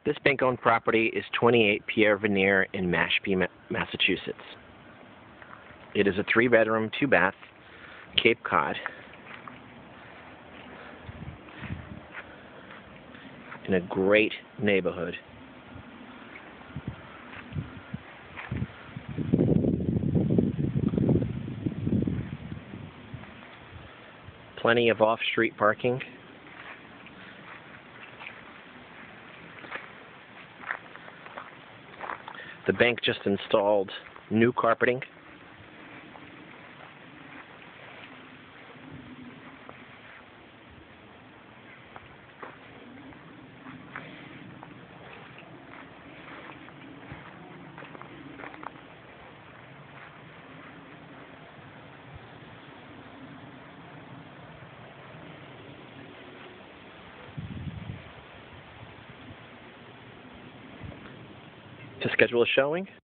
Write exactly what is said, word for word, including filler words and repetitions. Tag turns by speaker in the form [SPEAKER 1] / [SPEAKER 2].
[SPEAKER 1] This bank-owned property is twenty-eight Pierre Vernier in Mashpee, Massachusetts. It is a three-bedroom, two-bath, Cape Cod, in a great neighborhood. Plenty of off-street parking. The bank just installed new carpeting. To schedule a showing,